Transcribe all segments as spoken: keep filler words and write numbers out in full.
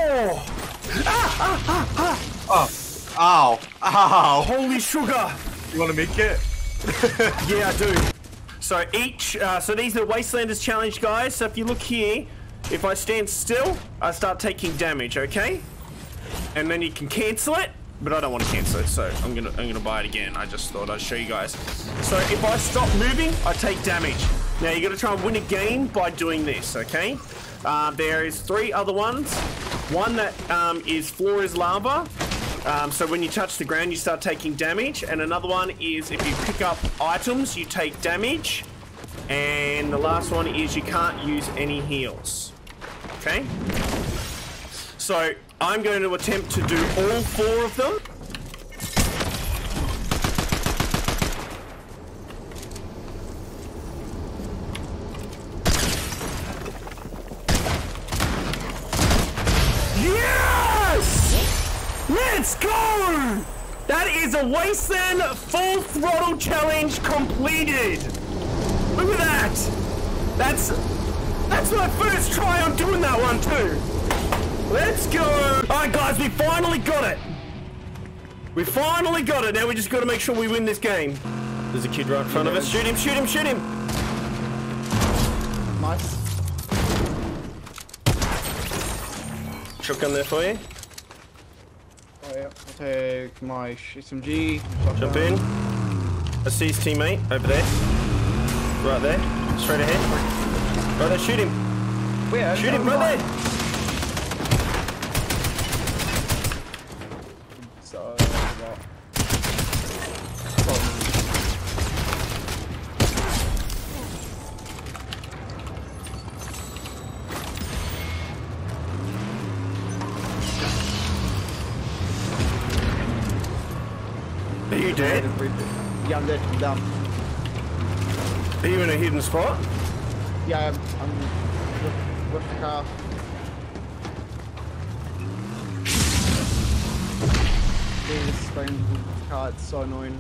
Oh! Ah, ah, ah, ah. Oh! Ow! Ow! Holy sugar! You want to make it? Yeah, I do. So each, uh, so these are the Wastelanders challenge, guys. So if you look here, if I stand still, I start taking damage, okay? And then you can cancel it, but I don't want to cancel it, so I'm gonna I'm gonna buy it again. I just thought I'd show you guys. So if I stop moving, I take damage. Now you got to try and win a game by doing this, okay? Uh, there is three other ones. One that um, is floor is lava. Um, so when you touch the ground, you start taking damage. And another one is if you pick up items, you take damage. And the last one is you can't use any heals. Okay? So I'm going to attempt to do all four of them. Let's go! That is a Wasteland full throttle challenge completed. Look at that. That's that's my first try on doing that one too. Let's go. All right, guys, we finally got it. We finally got it. Now we just got to make sure we win this game. There's a kid right in front of us. Shoot him! Shoot him! Shoot him! Nice. Shotgun there for you. Oh yeah, I'll take my S M G. Jump in. I see his teammate over there. Right there. Straight ahead. Right there, shoot him. Where? Shoot him right there. So, Are you dead? Yeah, I'm dead. I'm down. Are you in a hidden spot? Yeah, I'm, I'm with, with the car. Yeah, this strange car, it's so annoying.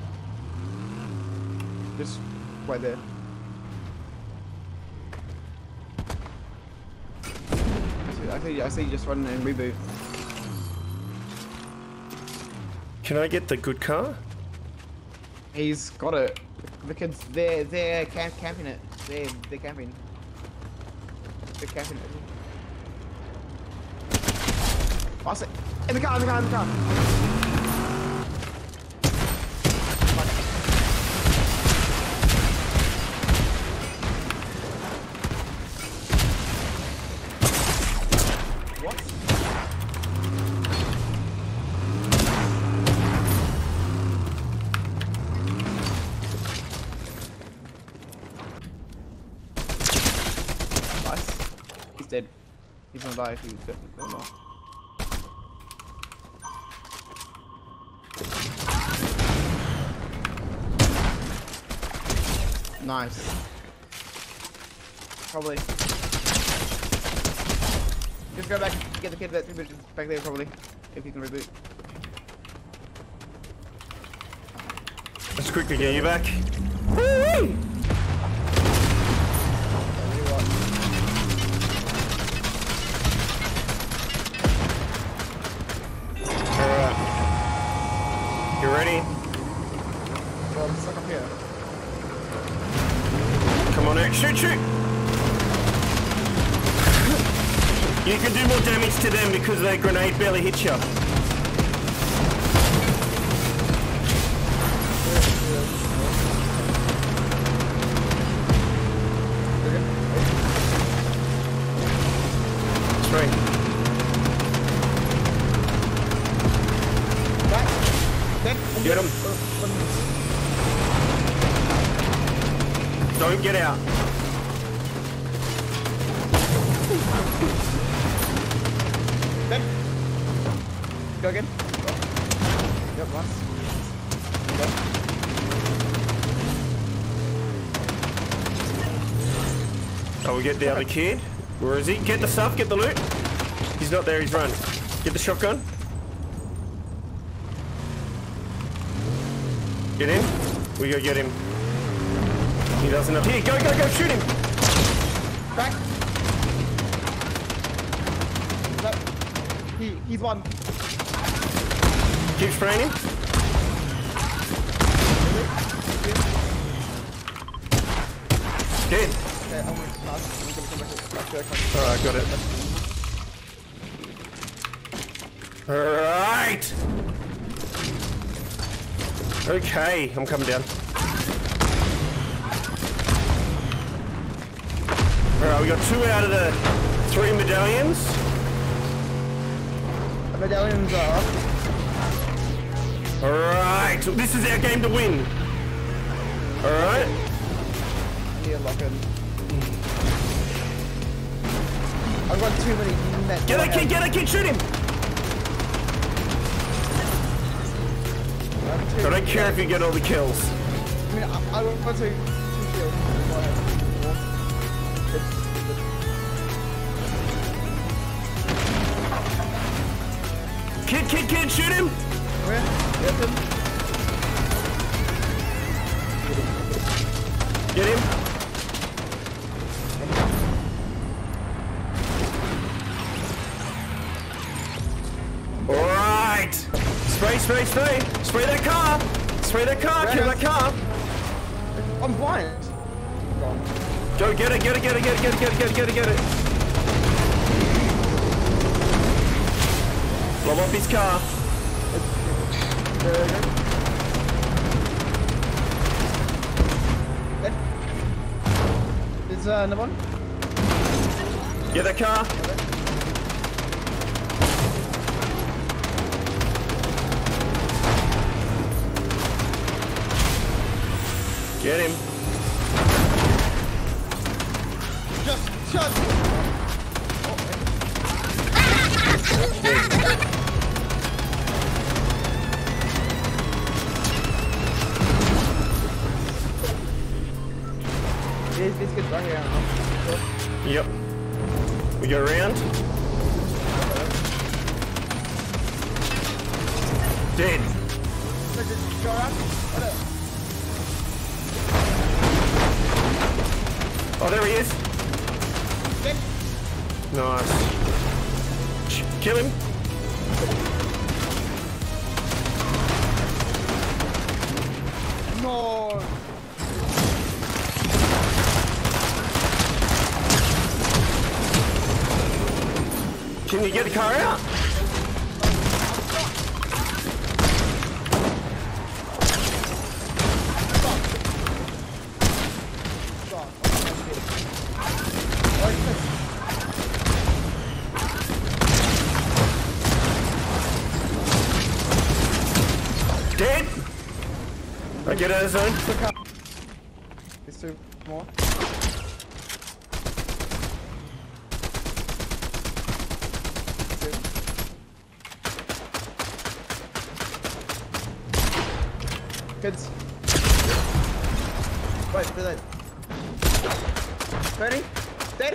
Just wait there. I see, I see, I see you just running and reboot. Can I get the good car? He's got it. The kids, they're, they're camp camping it. They're, they're camping. They're camping it. Oh, I see. In the car, in the car, in the car. What? He's dead. He's gonna die if he's dead. Nice. Probably. Just go back and get the kid that's back there probably. If you can reboot. Let's quickly get you back. Woo-wee! Alright. You ready? Well, I'm stuck up here. Come on out. Shoot, shoot! You can do more damage to them because their grenade barely hits you. Three. Back. Back. Get him. Don't get out. Back. Go again. Yep, once. Go. Oh, we get the other kid. Where is he? Get the stuff, get the loot. He's not there, he's run. Get the shotgun. Get in. We go get him. He doesn't have. Here, go, go, go, shoot him. Back. Back. He, he's one. Keep spraying him. Dead. Okay, I'm gonna pass. I'm gonna come back. back to that country. Alright, got it. Alright! Okay, I'm coming down. Alright, we got two out of the three medallions. The medallions are. Alright, this is our game to win. Alright. Yeah, lock in. I've got too many net. Get that kid, get that kid, shoot him! I don't care if you get all the kills. I mean, I, I got two, two kills. Go ahead. Kid, kid, kid, shoot him! Where? Get him. Get him. Alright! Spray, spray, spray! Spray that car! Spray that car! Kill that car! I'm blind. Go get it, get it, get it, get it, get it, get it, get it, get it, get it! Blow up his car! There's uh, another one. Get that car! Get him! Just shut. This this gets right here. Yep. We go around. Dead. Go around. Oh, there he is. Dead. Nice. Ch- Kill him. No. Can you get the car out? Dead? I get out of the zone. There's two more. Kids. Wait, they're dead. Ready? Dead?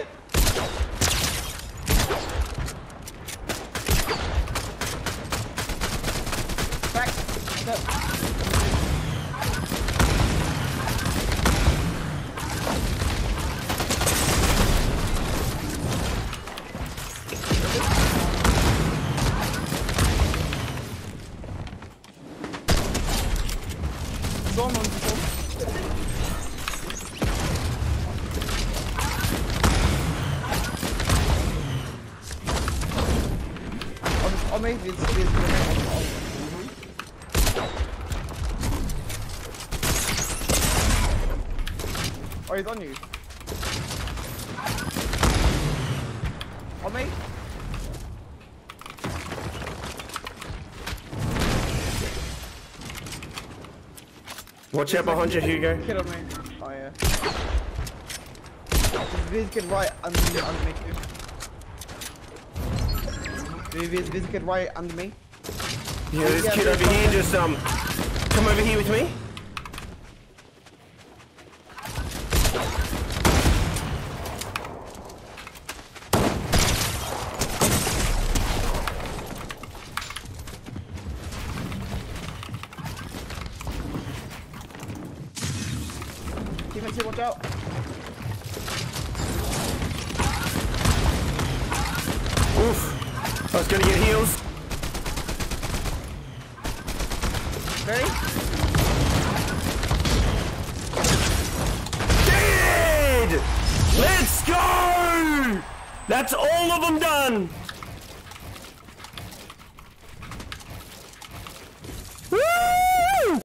Back. Step. Storm on the storm. I'll, I'll make this. this oh, he's on you. On me. Watch out behind you, Hugo. Kid on me. Oh yeah. There's a kid right under me, under me too. There's, there's a kid right under me. Yeah, this kid over here, just um, come over here with me. Teammates here, watch out. Oof. I was gonna get heals. Ready? Dead! Let's go! That's all of them done!